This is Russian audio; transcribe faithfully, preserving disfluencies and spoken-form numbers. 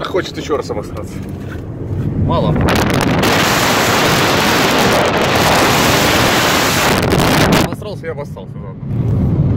хочет еще раз обосраться. Мало. Обосрался и обоссался.